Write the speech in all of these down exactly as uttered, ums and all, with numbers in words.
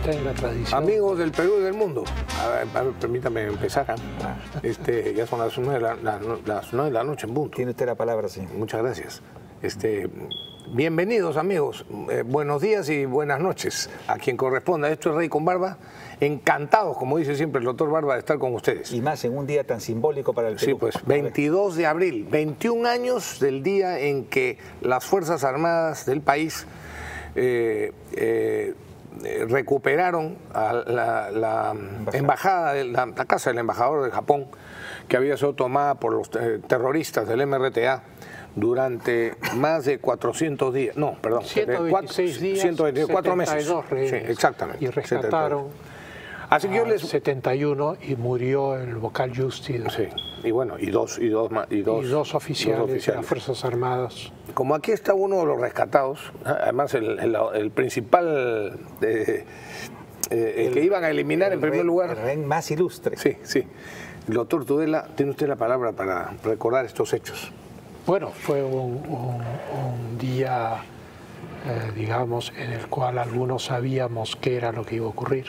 está en la tradición. Amigos del Perú y del mundo, a ver, a ver, permítame empezar. ¿eh? Este, ya son las nueve de la, la, las nueve de la noche en punto. Tiene usted la palabra, sí. Muchas gracias. Este, bienvenidos, amigos. Eh, buenos días y buenas noches a quien corresponda. Esto es Rey con Barba. Encantados, como dice siempre el doctor Barba, de estar con ustedes. Y más en un día tan simbólico para el Perú. Sí, pues veintidós de abril, veintiún años del día en que las Fuerzas Armadas del país eh, eh, recuperaron a la, la embajada, embajada de la, la casa del embajador de Japón, que había sido tomada por los eh, terroristas del M R T A durante más de cuatrocientos días, no, perdón, ciento veintiséis días, ciento veinticuatro meses. Rehenes, sí, exactamente. Y rescataron Así que yo les... setenta y uno y murió el vocal Justi. Sí, y bueno, y dos, y dos, y dos, y dos oficiales, dos oficiales de las Fuerzas Armadas. Como aquí está uno de los rescatados, además el, el, el principal, eh, eh, el, el que iban a eliminar en primer rey, lugar. El rey más ilustre. Sí, sí. El doctor Tudela, tiene usted la palabra para recordar estos hechos. Bueno, fue un, un, un día, eh, digamos, en el cual algunos sabíamos qué era lo que iba a ocurrir.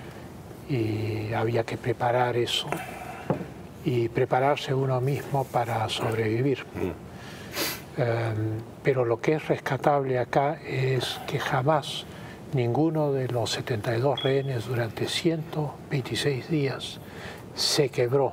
Y había que preparar eso y prepararse uno mismo para sobrevivir. Mm. Eh, pero lo que es rescatable acá es que jamás ninguno de los setenta y dos rehenes durante ciento veintiséis días se quebró.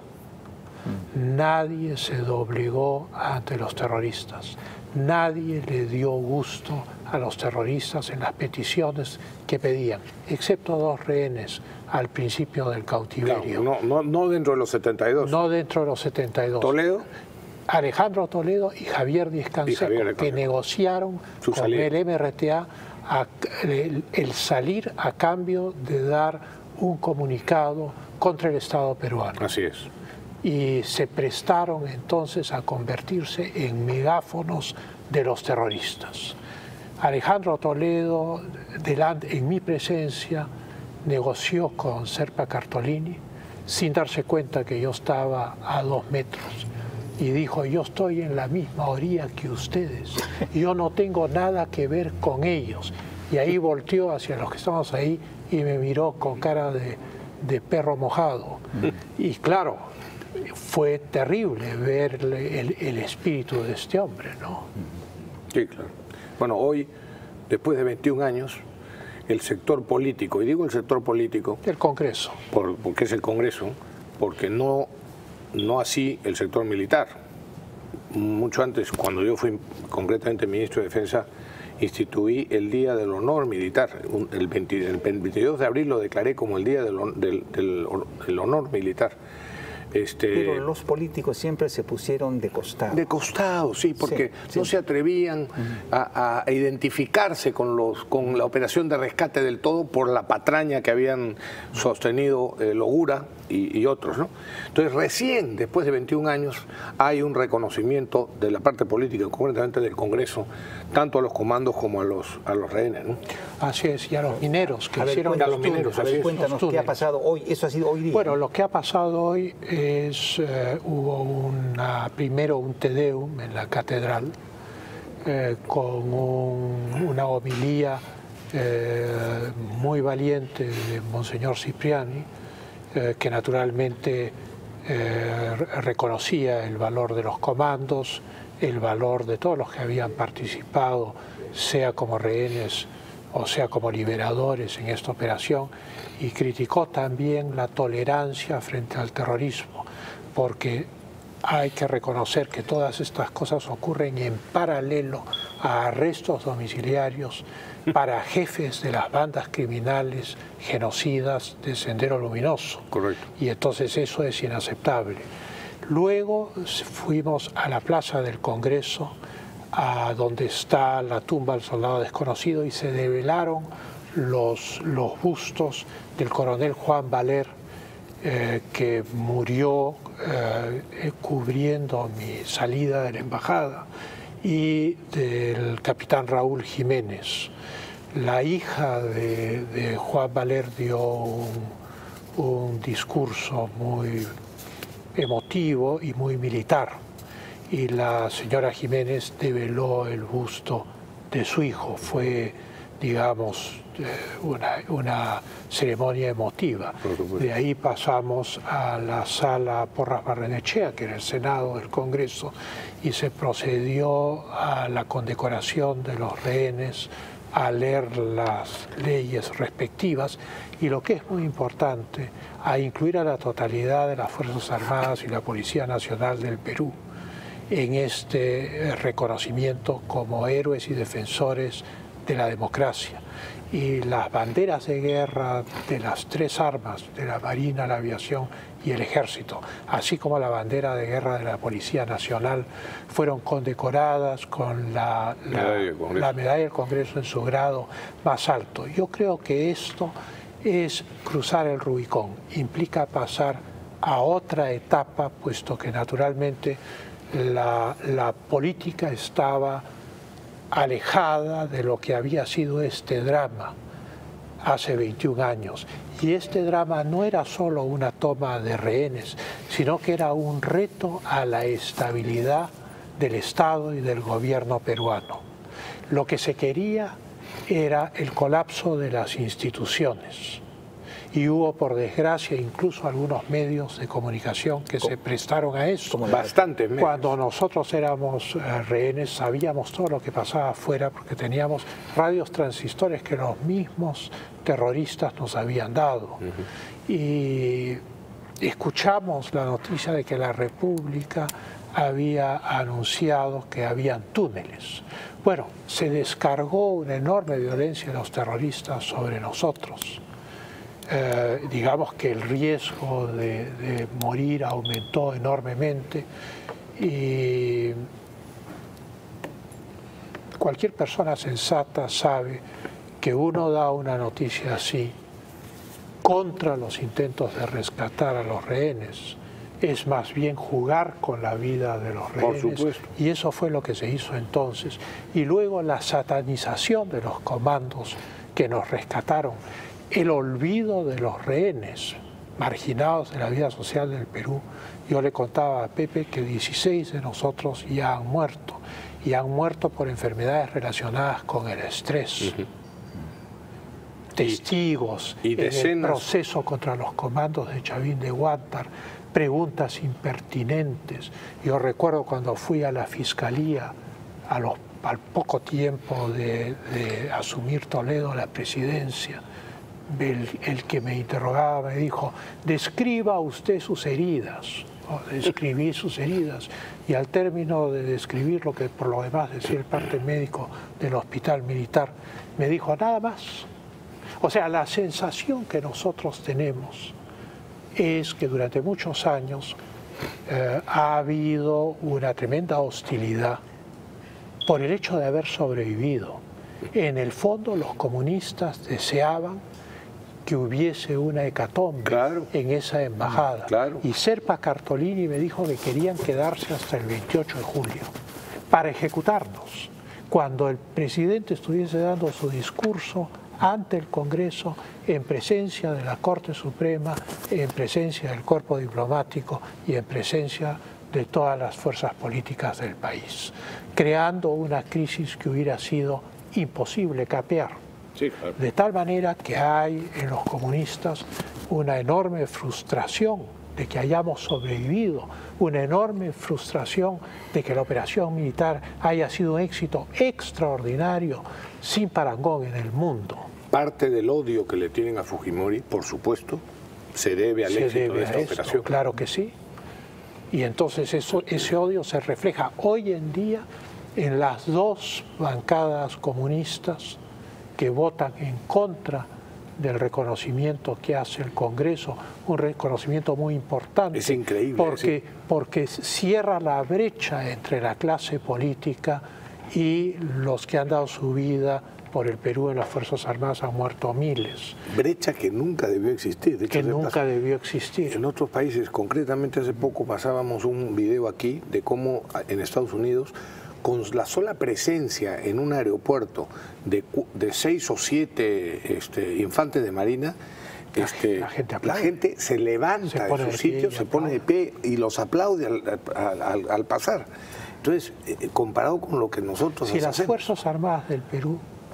Mm. Nadie se doblegó ante los terroristas. Nadie le dio gusto a los terroristas en las peticiones que pedían, excepto dos rehenes al principio del cautiverio. Claro, no, no, no dentro de los setenta y dos. No dentro de los setenta y dos. ¿Toledo? Alejandro Toledo y Javier Díez-Canseco, que negociaron Su con salida. el M R T A a, el, el salir a cambio de dar un comunicado contra el Estado peruano. Así es. Y se prestaron entonces a convertirse en megáfonos de los terroristas. Alejandro Toledo, delante, en mi presencia, negoció con Serpa Cartolini sin darse cuenta que yo estaba a dos metros y dijo: yo estoy en la misma orilla que ustedes, yo no tengo nada que ver con ellos. Y ahí volteó hacia los que estamos ahí y me miró con cara de, de perro mojado. Y claro, fue terrible ver el, el espíritu de este hombre, ¿no? Sí, claro. Bueno, hoy, después de veintiún años, el sector político, y digo el sector político... El Congreso. Por, porque es el Congreso, porque no, no así el sector militar. Mucho antes, cuando yo fui concretamente ministro de Defensa, instituí el Día del Honor Militar. El, veinte, el veintidós de abril lo declaré como el Día del, del, del, del Honor Militar. Este, Pero los políticos siempre se pusieron de costado. De costado, sí, porque sí, no sí. se atrevían uh-huh. a, a identificarse con, los, con la operación de rescate del todo por la patraña que habían sostenido eh, Logura y, y otros, ¿no? Entonces, recién, después de veintiún años, hay un reconocimiento de la parte política, concretamente del Congreso, tanto a los comandos como a los, a los rehenes, ¿no? Así es, y a los mineros que a ver, hicieron a los mineros. A ver, cuéntanos qué ha pasado hoy. Eso ha sido hoy día. Bueno, lo que ha pasado hoy es, eh, hubo una, primero un Te Deum en la catedral eh, con un, una homilía eh, muy valiente de Monseñor Cipriani, eh, que naturalmente eh, reconocía el valor de los comandos, el valor de todos los que habían participado, sea como rehenes o sea como liberadores en esta operación, y criticó también la tolerancia frente al terrorismo, porque hay que reconocer que todas estas cosas ocurren en paralelo a arrestos domiciliarios para jefes de las bandas criminales genocidas de Sendero Luminoso. Correcto. Y entonces eso es inaceptable. Luego fuimos a la Plaza del Congreso, a donde está la tumba del soldado desconocido, y se develaron los, los bustos del coronel Juan Valer, eh, que murió eh, cubriendo mi salida de la embajada, y del capitán Raúl Jiménez. La hija de, de Juan Valer dio un, un discurso muy emotivo y muy militar, y la señora Jiménez develó el busto de su hijo. Fue, digamos, una, una ceremonia emotiva. De ahí pasamos a la sala Porras Barrenechea, que era el Senado del Congreso, y se procedió a la condecoración de los rehenes, a leer las leyes respectivas y, lo que es muy importante, a incluir a la totalidad de las Fuerzas Armadas y la Policía Nacional del Perú en este reconocimiento como héroes y defensores de la democracia. Y las banderas de guerra de las tres armas, de la Marina, la Aviación y el Ejército, así como la bandera de guerra de la Policía Nacional, fueron condecoradas con la, la, medalla, la medalla del Congreso en su grado más alto. Yo creo que esto es cruzar el Rubicón, implica pasar a otra etapa, puesto que naturalmente la, la política estaba alejada de lo que había sido este drama hace veintiún años. Y este drama no era solo una toma de rehenes, sino que era un reto a la estabilidad del Estado y del gobierno peruano. Lo que se quería era el colapso de las instituciones. Y hubo, por desgracia, incluso algunos medios de comunicación que se prestaron a eso. Bastante. Cuando nosotros éramos eh, rehenes, sabíamos todo lo que pasaba afuera, porque teníamos radios transistores que los mismos terroristas nos habían dado. Uh-huh. Y escuchamos la noticia de que la República había anunciado que habían túneles. Bueno, se descargó una enorme violencia de los terroristas sobre nosotros. Eh, digamos que el riesgo de, de morir aumentó enormemente y cualquier persona sensata sabe que uno da una noticia así contra los intentos de rescatar a los rehenes. Es más bien jugar con la vida de los rehenes. Por supuesto. Y eso fue lo que se hizo entonces. Y luego la satanización de los comandos que nos rescataron. El olvido de los rehenes marginados de la vida social del Perú. Yo le contaba a Pepe que dieciséis de nosotros ya han muerto, y han muerto por enfermedades relacionadas con el estrés. Uh-huh. Testigos y, y en el proceso contra los comandos de Chavín de Huántar, preguntas impertinentes. Yo recuerdo cuando fui a la Fiscalía a los, al poco tiempo de, de asumir Toledo la presidencia, El, el que me interrogaba me dijo: describa usted sus heridas. Oh, describí sus heridas, y al término de describir lo que por lo demás decía el parte médico del hospital militar, me dijo: nada más. O sea, la sensación que nosotros tenemos es que durante muchos años eh, ha habido una tremenda hostilidad por el hecho de haber sobrevivido. En el fondo, los comunistas deseaban que hubiese una hecatombe, claro, en esa embajada. Claro. Y Serpa Cartolini me dijo que querían quedarse hasta el veintiocho de julio para ejecutarnos. Cuando el presidente estuviese dando su discurso ante el Congreso, en presencia de la Corte Suprema, en presencia del cuerpo diplomático y en presencia de todas las fuerzas políticas del país, creando una crisis que hubiera sido imposible capear. Sí, claro. De tal manera que hay en los comunistas una enorme frustración de que hayamos sobrevivido, una enorme frustración de que la operación militar haya sido un éxito extraordinario, sin parangón en el mundo. Parte del odio que le tienen a Fujimori, por supuesto, se debe al se éxito debe de esta esto, operación. Claro que sí. Y entonces eso, ese odio se refleja hoy en día en las dos bancadas comunistas que votan en contra del reconocimiento que hace el Congreso, un reconocimiento muy importante. Es increíble. Porque, sí. porque cierra la brecha entre la clase política y los que han dado su vida por el Perú. En las Fuerzas Armadas han muerto miles. Brecha que nunca debió existir. De hecho, que nunca pasa, debió existir. En otros países, concretamente hace poco pasábamos un video aquí de cómo en Estados Unidos, con la sola presencia en un aeropuerto de, de seis o siete este, infantes de marina, este, la, gente la gente se levanta se de sus sitios, se pone de pie y los aplaude al, al, al, al pasar. Entonces, eh, comparado con lo que nosotros si hacemos... las Fuerzas Armadas del Perú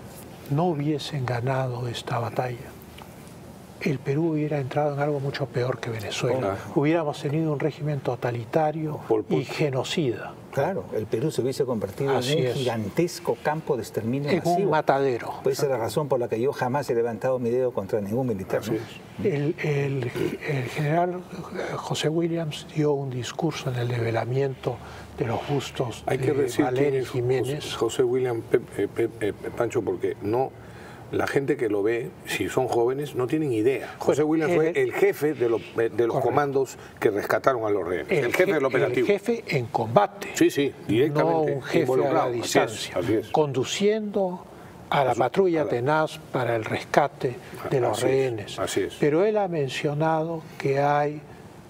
no hubiesen ganado esta batalla, el Perú hubiera entrado en algo mucho peor que Venezuela. Oh. Hubiéramos tenido un régimen totalitario y genocida. Claro, el Perú se hubiese convertido Así en un es. gigantesco campo de exterminio en masivo. un matadero. Pues esa es la razón por la que yo jamás he levantado mi dedo contra ningún militar. ¿no? El, el, el general José Williams dio un discurso en el develamiento de los bustos Hay que de decir Valery Jiménez. José, José Williams, Pepe, Pepe, Pepe, Pancho, porque no... La gente que lo ve, si son jóvenes, no tienen idea. José bueno, Williams fue el jefe de, lo, de los correcto. comandos que rescataron a los rehenes. El, el jefe del operativo. El jefe en combate. Sí, sí, directamente. No un jefe a la distancia. Así es, así es. Conduciendo a la patrulla tenaz para el rescate de los así rehenes. Es, así es. Pero él ha mencionado que hay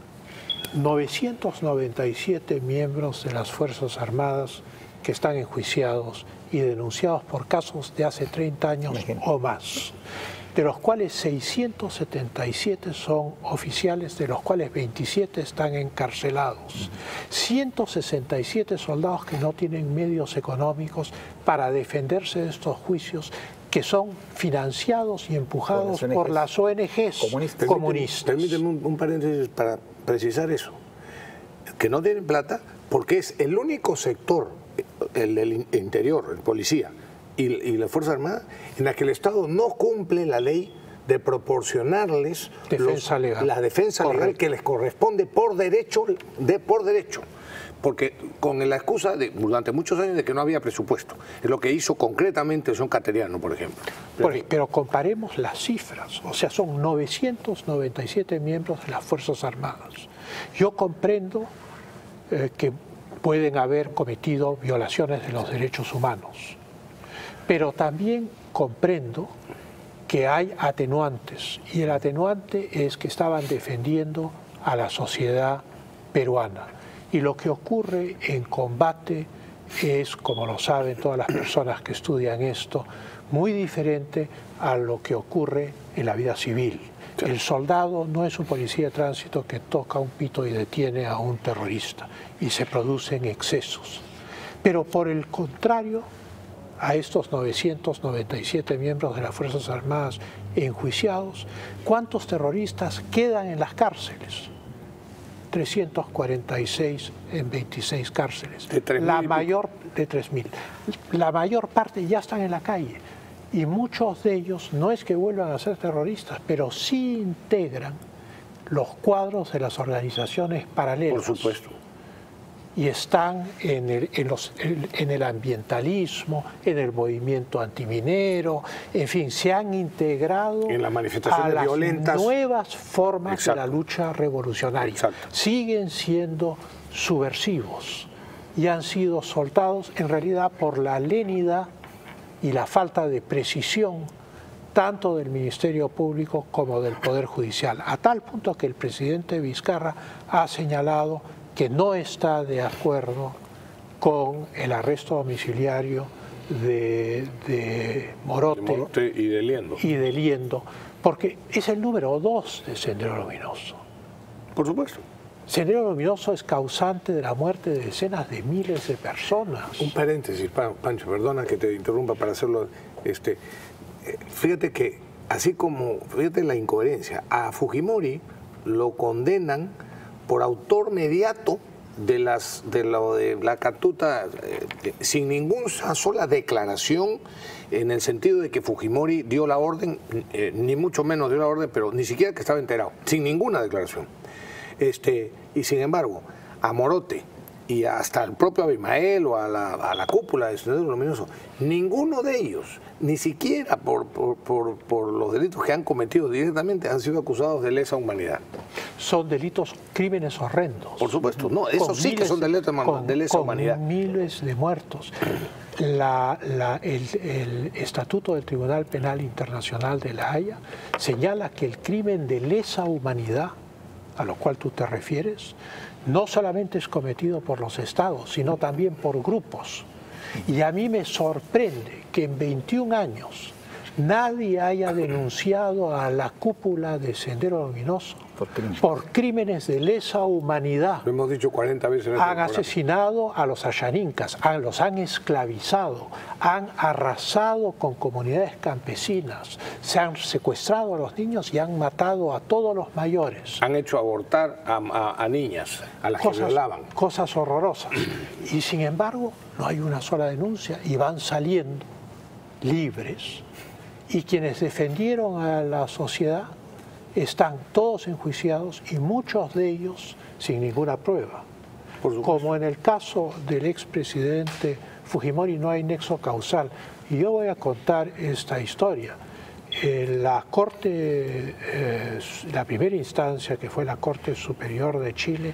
novecientos noventa y siete miembros de las Fuerzas Armadas que están enjuiciados y denunciados por casos de hace treinta años o más, de los cuales seiscientos setenta y siete son oficiales, de los cuales veintisiete están encarcelados, ciento sesenta y siete soldados que no tienen medios económicos para defenderse de estos juicios, que son financiados y empujados por, por las O N Ges comunistas. comunistas. Permíteme un, un paréntesis para precisar eso, que no tienen plata porque es el único sector, el del interior, el policía y, y la Fuerza Armada, en la que el Estado no cumple la ley de proporcionarles defensa los, legal. la defensa Correcto. legal que les corresponde por derecho, de, por derecho. Porque con la excusa de, durante muchos años de que no había presupuesto. Es lo que hizo concretamente el señor Cateriano, por ejemplo. Pero, pero comparemos las cifras. O sea, son novecientos noventa y siete miembros de las Fuerzas Armadas. Yo comprendo eh, que pueden haber cometido violaciones de los derechos humanos, pero también comprendo que hay atenuantes, y el atenuante es que estaban defendiendo a la sociedad peruana, y lo que ocurre en combate es, como lo saben todas las personas que estudian esto, muy diferente a lo que ocurre en la vida civil. El soldado no es un policía de tránsito que toca un pito y detiene a un terrorista y se producen excesos. Pero por el contrario, a estos novecientos noventa y siete miembros de las Fuerzas Armadas enjuiciados, ¿cuántos terroristas quedan en las cárceles? trescientos cuarenta y seis en veintiséis cárceles. De la mayor de tres mil. La mayor parte ya están en la calle. Y muchos de ellos no es que vuelvan a ser terroristas, pero sí integran los cuadros de las organizaciones paralelas. Por supuesto. Y están en el, en, los, en el ambientalismo, en el movimiento antiminero, en fin, se han integrado en las manifestaciones a las violentas. nuevas formas Exacto. de la lucha revolucionaria. Exacto. Siguen siendo subversivos y han sido soltados en realidad por la lenidad y la falta de precisión tanto del Ministerio Público como del Poder Judicial, a tal punto que el presidente Vizcarra ha señalado que no está de acuerdo con el arresto domiciliario de, de Morote, de Morote y de Liendo. y de Liendo, porque es el número dos de Sendero Luminoso. Por supuesto. Sendero Luminoso es causante de la muerte de decenas de miles de personas. Un paréntesis, Pancho, perdona que te interrumpa para hacerlo. Este, fíjate que, así como, fíjate la incoherencia, a Fujimori lo condenan por autor mediato de, las, de, lo, de la captura, eh, sin ninguna sola declaración, en el sentido de que Fujimori dio la orden, eh, ni mucho menos dio la orden, pero ni siquiera que estaba enterado, sin ninguna declaración. Este, y sin embargo, a Morote y hasta el propio Abimael o a la, a la cúpula de Sendero Luminoso, ninguno de ellos, ni siquiera por, por, por, por los delitos que han cometido directamente, han sido acusados de lesa humanidad. Son delitos, crímenes horrendos. Por supuesto, no, eso sí que son delitos de lesa con humanidad. Miles de muertos. La, la, el, el Estatuto del Tribunal Penal Internacional de La Haya señala que el crimen de lesa humanidad, a lo cual tú te refieres, no solamente es cometido por los estados, sino también por grupos. Y a mí me sorprende que en veintiún años nadie haya denunciado a la cúpula de Sendero Luminoso Por, crimen. por crímenes de lesa humanidad. Lo hemos dicho cuarenta veces en este Han programa. asesinado a los ayaninkas, han, los han esclavizado, han arrasado con comunidades campesinas, se han secuestrado a los niños y han matado a todos los mayores. Han hecho abortar a, a, a niñas, a las Cosas, que violaban. cosas horrorosas. Y sin embargo, no hay una sola denuncia y van saliendo libres. Y quienes defendieron a la sociedad están todos enjuiciados y muchos de ellos sin ninguna prueba. Como en el caso del expresidente Fujimori no hay nexo causal. Y yo voy a contar esta historia. En la Corte, eh, la primera instancia, que fue la Corte Superior de Chile,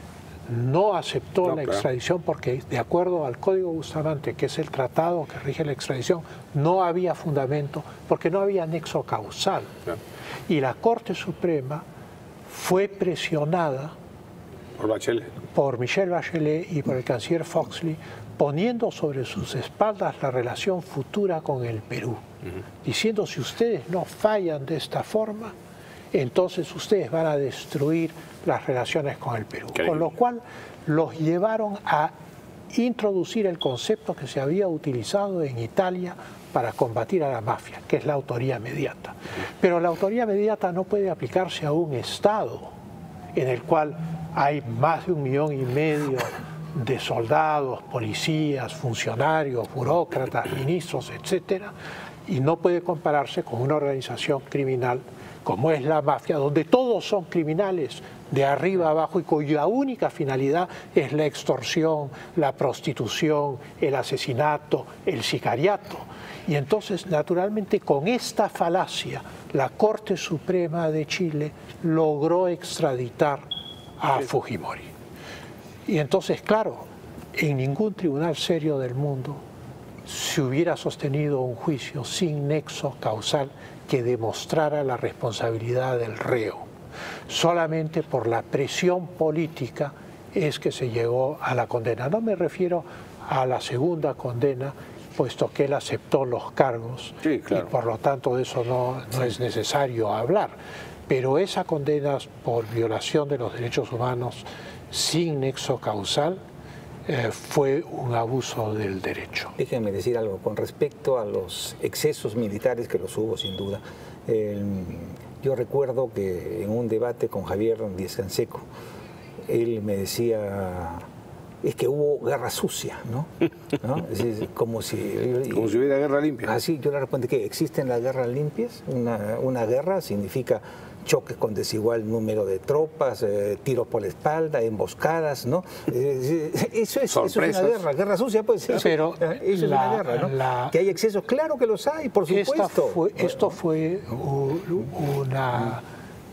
no aceptó no, la claro. extradición porque, de acuerdo al Código Bustamante, que es el tratado que rige la extradición, no había fundamento porque no había nexo causal. Claro. Y la Corte Suprema fue presionada por Bachelet, por Michelle Bachelet y por el canciller Foxley, poniendo sobre sus espaldas la relación futura con el Perú, uh-huh. diciendo: si ustedes no fallan de esta forma, entonces ustedes van a destruir las relaciones con el Perú. Con lo cual los llevaron a introducir el concepto que se había utilizado en Italia para combatir a la mafia, que es la autoría mediata. Pero la autoría mediata no puede aplicarse a un Estado en el cual hay más de un millón y medio de soldados, policías, funcionarios, burócratas, ministros, etcétera, y no puede compararse con una organización criminal como es la mafia, donde todos son criminales de arriba a abajo y cuya única finalidad es la extorsión, la prostitución, el asesinato, el sicariato. Y entonces, naturalmente, con esta falacia, la Corte Suprema de Chile logró extraditar a Fujimori. Y entonces, claro, en ningún tribunal serio del mundo se hubiera sostenido un juicio sin nexo causal que demostrara la responsabilidad del reo. Solamente por la presión política es que se llegó a la condena. No me refiero a la segunda condena, puesto que él aceptó los cargos, sí, claro. y por lo tanto de eso no, no sí. es necesario hablar. Pero esa condena por violación de los derechos humanos sin nexo causal eh, fue un abuso del derecho. Déjenme decir algo con respecto a los excesos militares, que los hubo sin duda. Eh, yo recuerdo que en un debate con Javier Díaz-Canseco, él me decía: es que hubo guerra sucia, ¿no? ¿No? Es decir, como si... Como si hubiera guerra limpia. Así, yo le respondo que existen las guerras limpias. Una, una guerra significa choques con desigual número de tropas, eh, tiros por la espalda, emboscadas, ¿no? Eh, eso, es, eso es una guerra, guerra sucia, pues. Eso, Pero eso la, es una guerra, ¿no? La, que hay excesos, claro que los hay, por supuesto. Fue, esto fue un, una,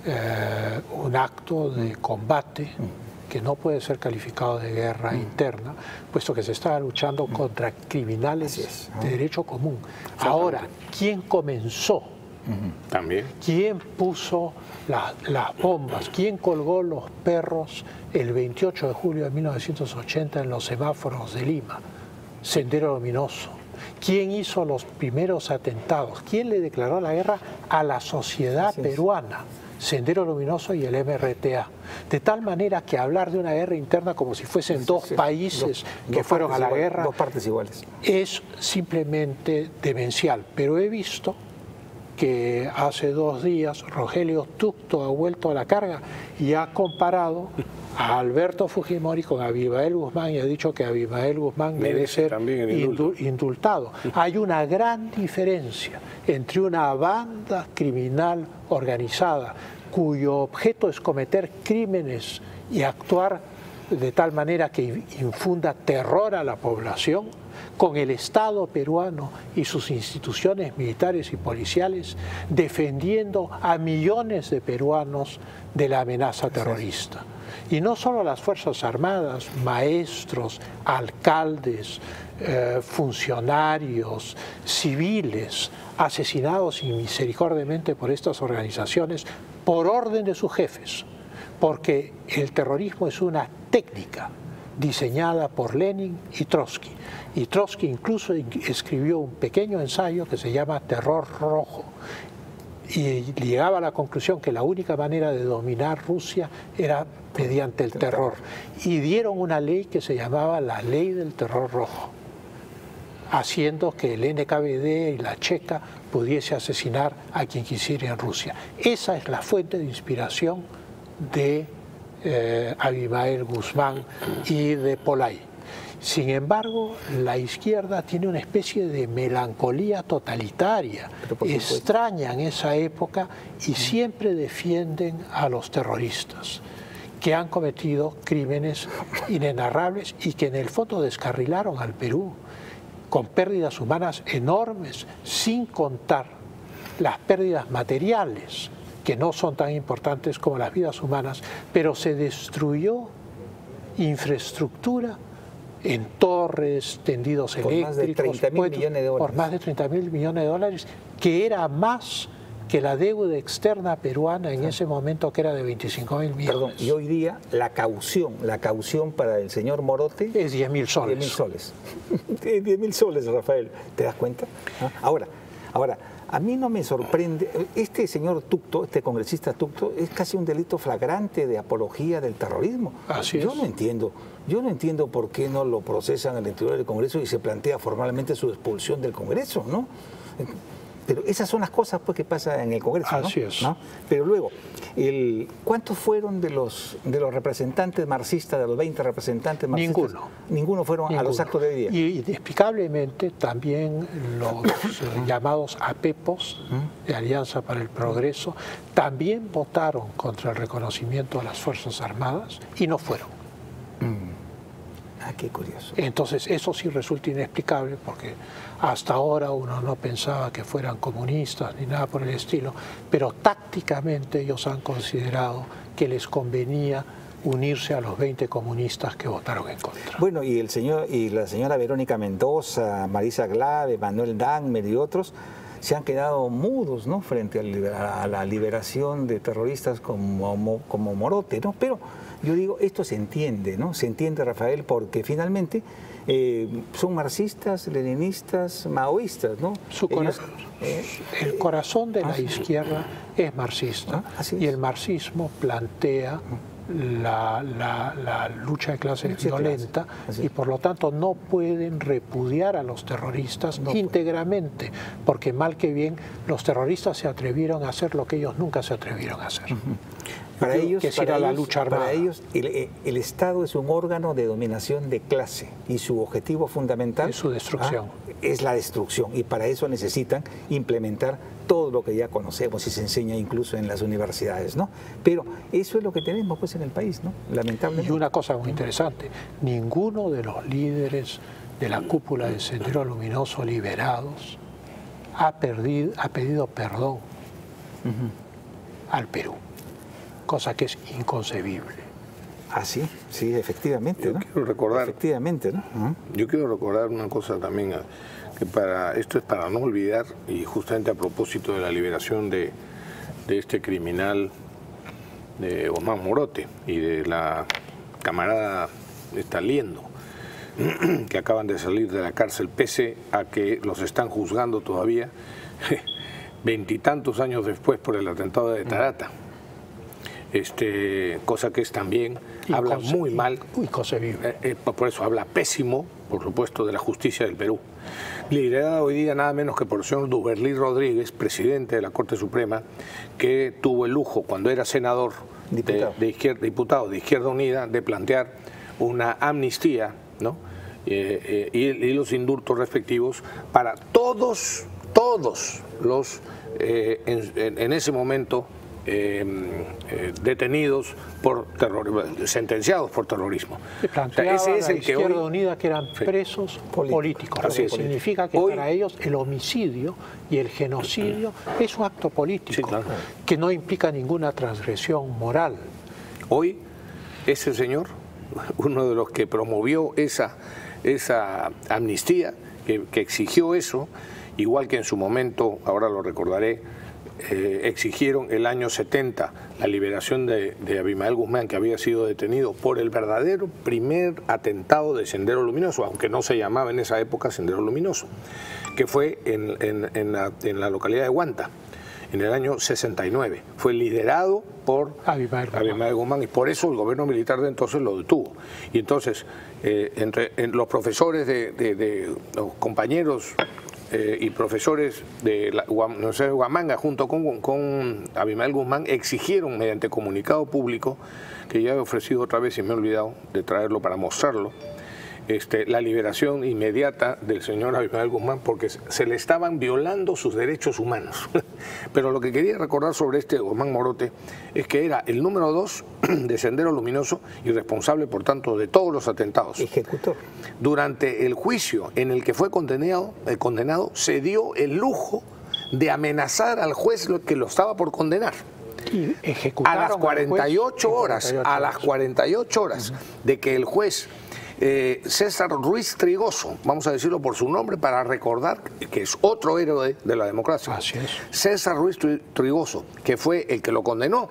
eh, un acto de combate que no puede ser calificado de guerra mm. interna, puesto que se estaba luchando mm. contra criminales es, ¿no? de derecho común. Ahora, ¿quién comenzó? Mm. También. ¿Quién puso la, las bombas? ¿Quién colgó los perros el veintiocho de julio de mil novecientos ochenta en los semáforos de Lima? Sendero Luminoso. ¿Quién hizo los primeros atentados? ¿Quién le declaró la guerra a la sociedad Así peruana? Es. Sendero Luminoso y el M R T A. De tal manera que hablar de una guerra interna como si fuesen sí, dos sí. países dos, que dos fueron a la igual, guerra dos partes iguales. Es simplemente demencial. Pero he visto que hace dos días Rogelio Tucto ha vuelto a la carga y ha comparado a Alberto Fujimori con Abimael Guzmán y ha dicho que Abimael Guzmán debe ser indultado. Hay una gran diferencia entre una banda criminal organizada cuyo objeto es cometer crímenes y actuar de tal manera que infunda terror a la población, con el Estado peruano y sus instituciones militares y policiales defendiendo a millones de peruanos de la amenaza terrorista. Y no solo las Fuerzas Armadas, maestros, alcaldes, eh, funcionarios, civiles, asesinados inmisericordiamente por estas organizaciones por orden de sus jefes, porque el terrorismo es una técnica diseñada por Lenin y Trotsky. Y Trotsky incluso escribió un pequeño ensayo que se llama Terror Rojo. y llegaba a la conclusión que la única manera de dominar Rusia era mediante el terror. Y dieron una ley que se llamaba la Ley del Terror Rojo, haciendo que el N K V D y la Checa pudiese asesinar a quien quisiera en Rusia. Esa es la fuente de inspiración de eh, Abimael Guzmán y de Polay. Sin embargo, la izquierda tiene una especie de melancolía totalitaria, extraña en esa época, y siempre defienden a los terroristas que han cometido crímenes inenarrables y que en el fondo descarrilaron al Perú con pérdidas humanas enormes, sin contar las pérdidas materiales, que no son tan importantes como las vidas humanas, pero se destruyó infraestructura en torres, tendidos por eléctricos, más de treinta mil millones de dólares. por más de treinta mil millones de dólares, que era más que la deuda externa peruana en ese momento, que era de veinticinco mil millones. Perdón, y hoy día la caución, la caución para el señor Morote es diez mil soles. diez mil soles. diez mil soles, Rafael, ¿te das cuenta? ¿Ah? Ahora, ahora, a mí no me sorprende, este señor Tucto, este congresista Tucto, es casi un delito flagrante de apología del terrorismo. Así yo es. no entiendo, yo no entiendo por qué no lo procesan al interior del Congreso y se plantea formalmente su expulsión del Congreso, ¿no? Pero esas son las cosas pues, que pasan en el Congreso. Así ¿no? es. ¿No? Pero luego, el, ¿cuántos fueron de los, de los representantes marxistas, de los veinte representantes marxistas? Ninguno. Ninguno fueron Ninguno. a los actos de hoy día. Y inexplicablemente también los eh, llamados APEPOS, de Alianza para el Progreso, también votaron contra el reconocimiento de las Fuerzas Armadas y no fueron. Ah, qué curioso. Entonces eso sí resulta inexplicable, porque hasta ahora uno no pensaba que fueran comunistas ni nada por el estilo, pero tácticamente ellos han considerado que les convenía unirse a los veinte comunistas que votaron en contra. Bueno, y el señor y la señora Verónica Mendoza, Marisa Glave, Manuel Dagmer y otros se han quedado mudos, ¿no?, frente a la liberación de terroristas como, como Morote, ¿no? Pero yo digo, esto se entiende, ¿no? Se entiende, Rafael, porque finalmente eh, son marxistas, leninistas, maoístas, ¿no? Su Ellos, corazón, eh, el corazón de ah, la sí. izquierda es marxista, Ah, así y es. el marxismo plantea la, la, la lucha de clases Lucha de violenta, clases, así y es. por lo tanto no pueden repudiar a los terroristas No íntegramente, porque mal que bien los terroristas se atrevieron a hacer lo que ellos nunca se atrevieron a hacer. Para ellos, que es ir para a la ellos- lucha armada. para ellos el, el Estado es un órgano de dominación de clase y su objetivo fundamental Es su destrucción. ah, es la destrucción, y para eso necesitan implementar todo lo que ya conocemos y se enseña incluso en las universidades, ¿no? Pero eso es lo que tenemos pues en el país, ¿no? Lamentablemente. Y una cosa muy interesante, ninguno de los líderes de la cúpula del Sendero Luminoso liberados ha, perdido, ha pedido perdón al Perú, cosa que es inconcebible. Ah, sí, sí, efectivamente, Yo ¿no? quiero recordar- Efectivamente, ¿no? Ujú. Yo quiero recordar una cosa también, eh, que para esto es para no olvidar, y justamente a propósito de la liberación de, de este criminal, de Guzmán Morote, y de la camarada esta Liendo, que acaban de salir de la cárcel, pese a que los están juzgando todavía veintitantos años después por el atentado de Tarata. Este, cosa que es también, habla Inconce- muy mal, Inconcebible. eh, eh, por eso habla pésimo, por supuesto, de la justicia del Perú. Liderada hoy día nada menos que por el señor Duberlí Rodríguez, presidente de la Corte Suprema, que tuvo el lujo, cuando era senador de, Diputado. de izquierda, diputado de Izquierda Unida, de plantear una amnistía, ¿no? Eh, eh, y, y los indultos respectivos para todos, todos los, eh, en, en- en ese momento, Eh, eh, detenidos por terror, sentenciados por terrorismo. Se planteaba ese es la el que Izquierda hoy, Unida que eran Sí. presos Políticos. políticos, lo Así que es. significa que Hoy- para ellos el homicidio y el genocidio es un acto político, Sí, claro. que no implica ninguna transgresión moral. hoy ese señor, uno de los que promovió esa, esa amnistía, que, que exigió eso, igual que en su momento, ahora lo recordaré, eh, exigieron el año setenta la liberación de, de Abimael Guzmán, que había sido detenido por el verdadero primer atentado de Sendero Luminoso, aunque no se llamaba en esa época Sendero Luminoso, que fue en, en- en la, en la localidad de Huanta. en el año sesenta y nueve. Fue liderado por Abimael Guzmán. Abimael Guzmán y por eso el gobierno militar de entonces lo detuvo. Y entonces, eh, entre en los profesores de, de, de los compañeros eh, y profesores de la Universidad de Huamanga, junto con, con Abimael Guzmán, exigieron mediante comunicado público, que ya he ofrecido otra vez y me he olvidado de traerlo para mostrarlo, Este, la liberación inmediata del señor Abimael Guzmán, porque se le estaban violando sus derechos humanos. Pero lo que quería recordar sobre este Guzmán Morote es que era el número dos de Sendero Luminoso y responsable, por tanto, de todos los atentados. Ejecutor. Durante el juicio en el que fue condenado, eh, condenado se dio el lujo de amenazar al juez que lo estaba por condenar. Y ejecutaron a las cuarenta y ocho horas, a las cuarenta y ocho horas de que el juez eh, César Ruiz Trigoso, vamos a decirlo por su nombre para recordar que es otro héroe de la democracia. Así es. César Ruiz Trigoso, que fue el que lo condenó,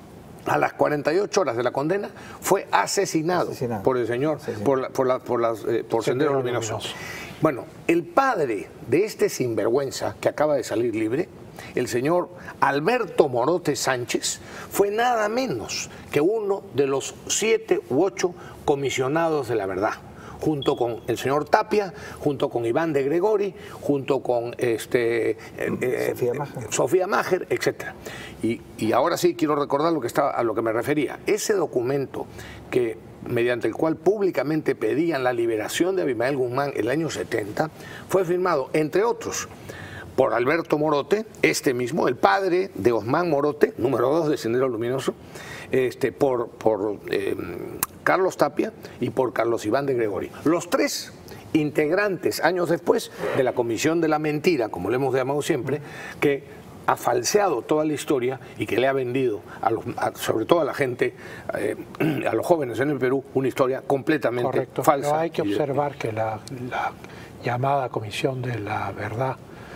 a las cuarenta y ocho horas de la condena fue asesinado, asesinado. por el señor, sí, sí. por, la, por, la, por, las, eh, por Sendero, Sendero Luminoso. Luminoso. Bueno, el padre de este sinvergüenza que acaba de salir libre, el señor Alberto Morote Sánchez, fue nada menos que uno de los siete u ocho comisionados de la verdad, junto con el señor Tapia, junto con Iván de Gregori, junto con este, eh, Sofía Maher, Sofía Maher, etcétera. Y, y ahora sí quiero recordar lo que estaba, a lo que me refería. Ese documento que mediante el cual públicamente pedían la liberación de Abimael Guzmán en el año setenta, fue firmado, entre otros, por Alberto Morote, este mismo, el padre de Guzmán Morote, número dos de Sendero Luminoso, este, por, por eh, Carlos Tapia y por Carlos Iván de Gregori. Los tres integrantes, años después, de la Comisión de la Mentira, como le hemos llamado siempre, que ha falseado toda la historia y que le ha vendido, a los, a, sobre todo a la gente, eh, a los jóvenes en el Perú, una historia completamente Correcto, falsa. pero hay que observar que la, la llamada Comisión de la Verdad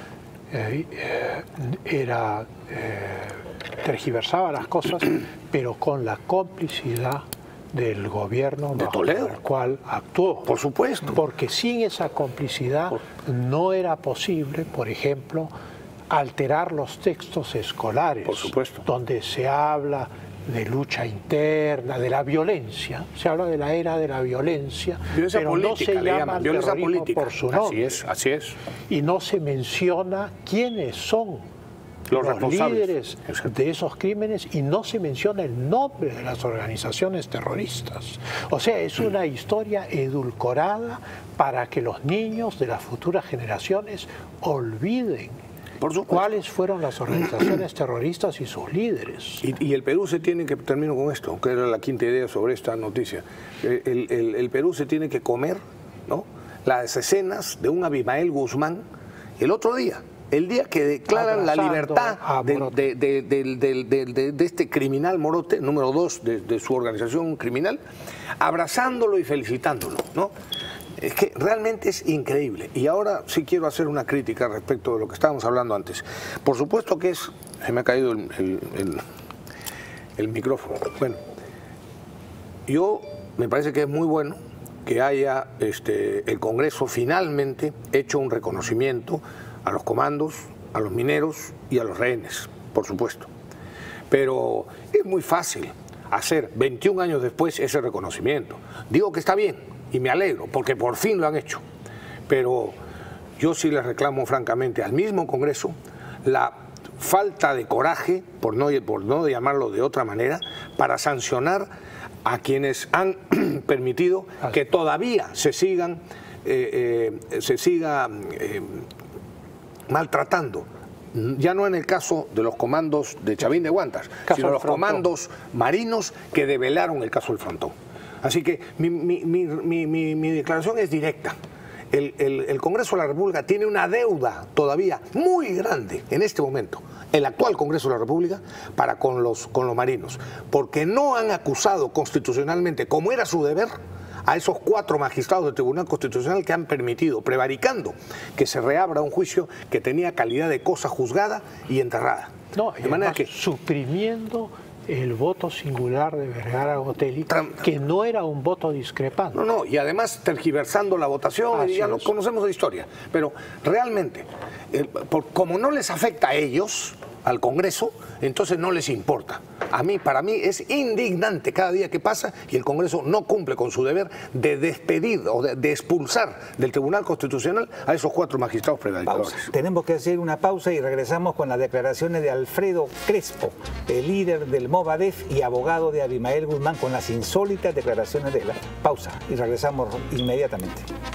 eh, eh, era eh, tergiversaba las cosas, pero con la complicidad del gobierno de Toledo, el cual actuó. Por supuesto. Porque sin esa complicidad por... no era posible, por ejemplo, alterar los textos escolares, por supuesto, donde se habla de lucha interna, de la violencia, se habla de la era de la violencia, violencia pero política, no se le llama llaman, violencia política por su nombre. Así es, así es. Y no se menciona quiénes son los, los líderes de esos crímenes y no se menciona el nombre de las organizaciones terroristas. O sea, es una historia edulcorada para que los niños de las futuras generaciones olviden cuáles fueron las organizaciones terroristas y sus líderes. Y, y el Perú se tiene que, termino con esto, que era la quinta idea sobre esta noticia, el, el, el Perú se tiene que comer, ¿no?, las escenas de un Abimael Guzmán el otro día, el día que declaran Abrazando la libertad de, de, de, de, de, de, de, de este criminal Morote, número dos de, de su organización criminal, abrazándolo y felicitándolo, ¿no? Es que realmente es increíble. Y ahora sí quiero hacer una crítica respecto de lo que estábamos hablando antes. Por supuesto que es... Se me ha caído el, el, el, el micrófono. Bueno, yo me parece que es muy bueno que haya este, el Congreso finalmente hecho un reconocimiento a los comandos, a los mineros y a los rehenes, por supuesto. Pero es muy fácil hacer veintiún años después ese reconocimiento. Digo que está bien. Y me alegro, porque por fin lo han hecho. Pero yo sí les reclamo francamente al mismo Congreso la falta de coraje, por no, por no llamarlo de otra manera, para sancionar a quienes han permitido que todavía se sigan, eh, eh, se siga eh, maltratando. Ya no en el caso de los comandos de Chavín de Huantas, sino los comandos marinos que develaron el caso del Frontón. Así que mi, mi, mi, mi, mi, mi declaración es directa. El, el, el Congreso de la República tiene una deuda todavía muy grande en este momento, el actual Congreso de la República, para con los, con los marinos, porque no han acusado constitucionalmente, como era su deber, a esos cuatro magistrados del Tribunal Constitucional que han permitido, prevaricando, que se reabra un juicio que tenía calidad de cosa juzgada y enterrada. No, de manera que suprimiendo el voto singular de Vergara Gotelli, que no era un voto discrepante. No, no, y además tergiversando la votación, Así y ya es. Lo conocemos de historia. Pero realmente, el, por, como no les afecta a ellos, al Congreso, entonces no les importa. A mí, para mí es indignante cada día que pasa y el Congreso no cumple con su deber de despedir o de, de expulsar del Tribunal Constitucional a esos cuatro magistrados prevaricadores. Tenemos que hacer una pausa y regresamos con las declaraciones de Alfredo Crespo, el líder del Movadef y abogado de Abimael Guzmán, con las insólitas declaraciones de la pausa. Y regresamos inmediatamente.